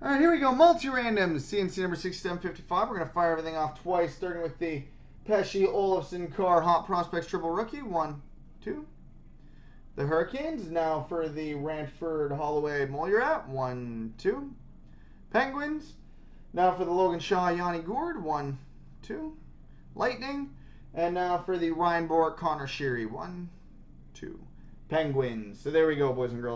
All right, here we go. Multi-random, C&C number 6755. We're going to fire everything off twice, starting with the Pesci, Olafson, Carr, Hot Prospects, Triple Rookie. 1, 2. The Hurricanes, now for the Ranford, Holloway, Molirat. 1, 2. Penguins, now for the Logan Shaw, Yanni Gourde. 1, 2. Lightning, and now for the Ryan Bourque, Connor Sheary. 1, 2. Penguins. So there we go, boys and girls.